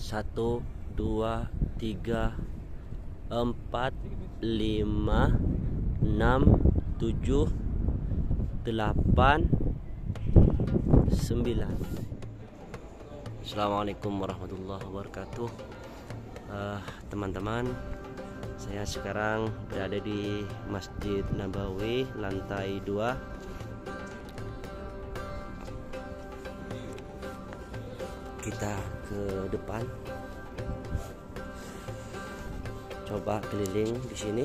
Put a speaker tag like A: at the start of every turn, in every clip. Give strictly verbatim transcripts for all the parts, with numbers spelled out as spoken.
A: Satu, dua, tiga, empat, lima, enam, tujuh, delapan, sembilan. Assalamualaikum warahmatullahi wabarakatuh. uh, Teman-teman, saya sekarang berada di Masjid Nabawi lantai dua. Kita ke depan, coba keliling di sini.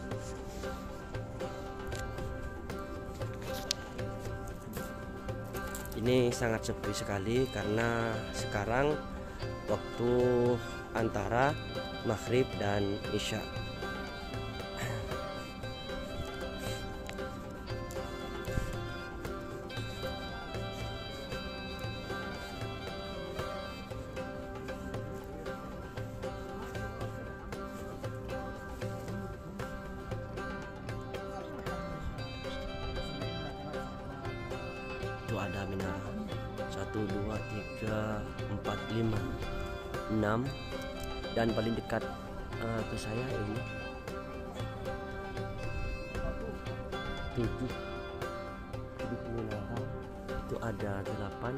A: Ini sangat sepi sekali karena sekarang waktu antara maghrib dan isya. Itu ada menara satu, dua, tiga, empat, lima, enam, dan paling dekat uh, ke saya ini tujuh. Tujuh menara, itu ada delapan.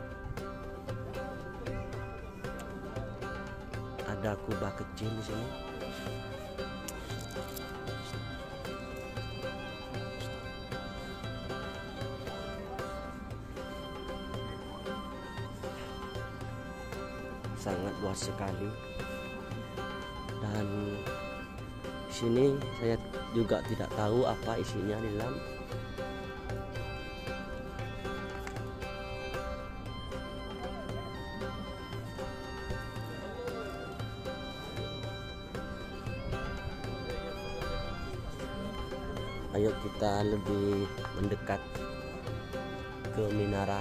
A: Ada kubah kecil di sini. Sangat luas sekali, dan sini saya juga tidak tahu apa isinya di dalam. Ayo kita lebih mendekat ke menara.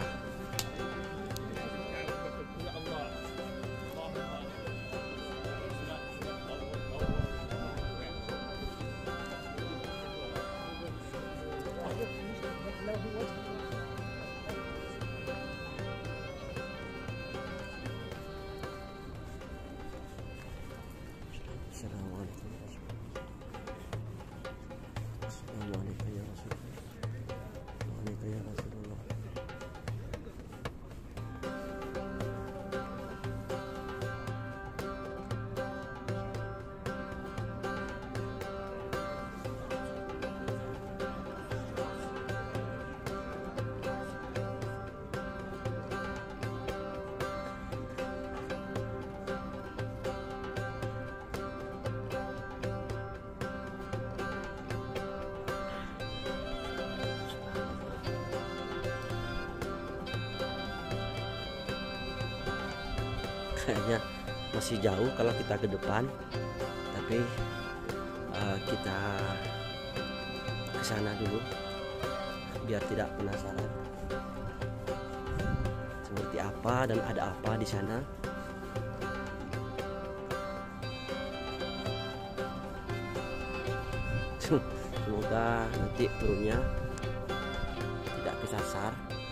A: Assalamualaikum. Assalamualaikum ya Rasulullah. Assalamualaikum ya Rasulullah. Kayaknya masih jauh kalau kita ke depan, tapi uh, kita ke sana dulu biar tidak penasaran seperti apa dan ada apa di sana. Semoga nanti turunnya tidak kesasar.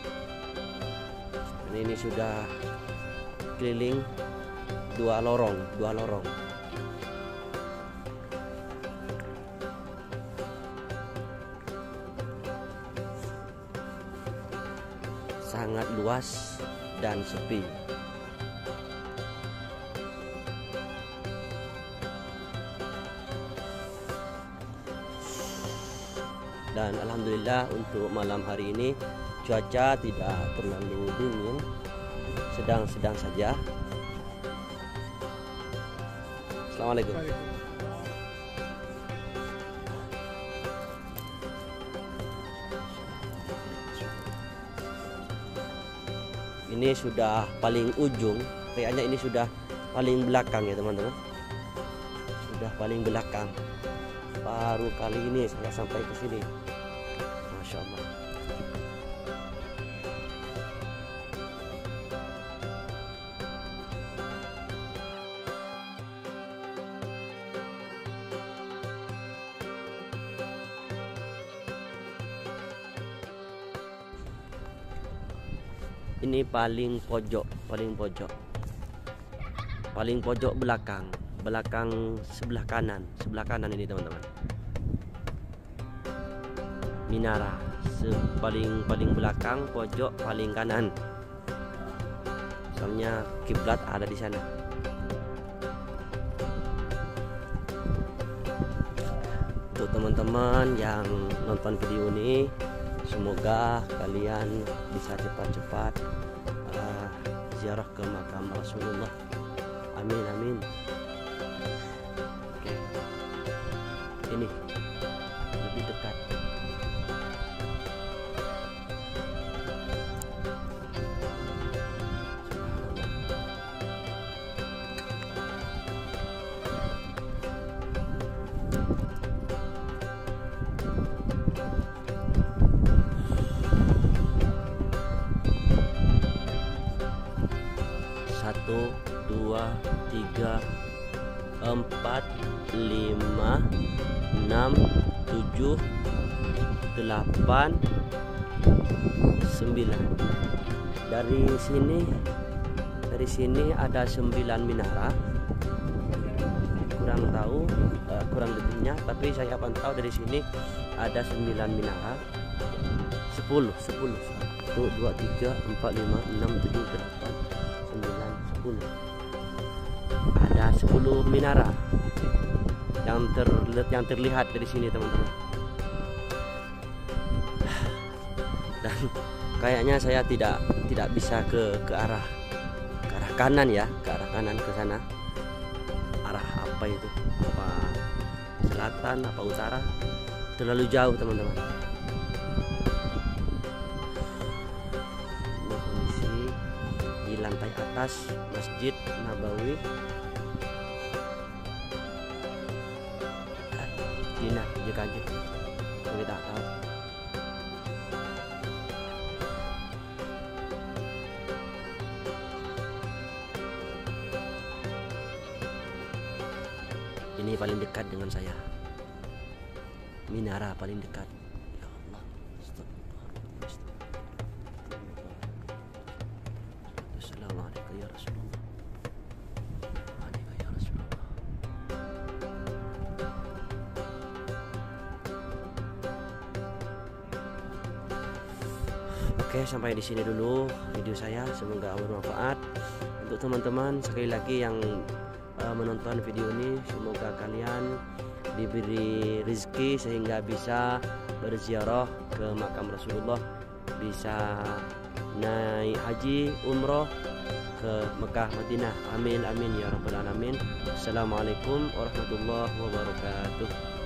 A: Dan ini sudah keliling dua lorong, dua lorong. Sangat luas dan sepi. Dan alhamdulillah untuk malam hari ini cuaca tidak terlalu dingin, sedang-sedang saja. Assalamualaikum. Ini sudah paling ujung, kayaknya ini sudah paling belakang ya teman-teman. Sudah paling belakang. Baru kali ini saya sampai ke sini. Masya Allah. Ini paling pojok, paling pojok. paling pojok belakang, belakang sebelah kanan, sebelah kanan ini teman-teman. Minara paling paling belakang, pojok paling kanan. Soalnya kiblat ada di sana. Untuk teman-teman yang nonton video ini, semoga kalian bisa cepat-cepat uh, ziarah ke makam Rasulullah. Amin amin. Oke, ini lebih dekat. Satu, dua, tiga, empat, lima, enam, tujuh, delapan, sembilan. Dari sini, dari sini ada sembilan minara. Kurang tahu, uh, kurang lebihnya, tapi saya pantau dari sini ada sembilan minara. Sepuluh, sepuluh. Satu, dua, tiga, empat, lima, enam, tujuh, delapan, sembilan, sepuluh. Ada sepuluh minara yang terlihat yang terlihat dari sini teman-teman. Dan kayaknya saya tidak tidak bisa ke ke arah ke arah kanan ya, ke arah kanan ke sana. Arah apa itu? Apa selatan, apa utara? Terlalu jauh teman-teman. Lantai atas Masjid Nabawi. Dina jika aja kita tahu. Ini paling dekat dengan saya. Minara paling dekat. Ya Allah. Assalamualaikum ya Rasulullah. Waalaikumsalam ya Rasulullah. Oke, sampai di sini dulu video saya. Semoga bermanfaat untuk teman-teman. Sekali lagi yang uh, menonton video ini, semoga kalian diberi rezeki sehingga bisa berziarah ke makam Rasulullah, bisa naik haji umroh ke Mekah Madinah. Amin amin ya rabbal alamin. Assalamualaikum warahmatullahi wabarakatuh.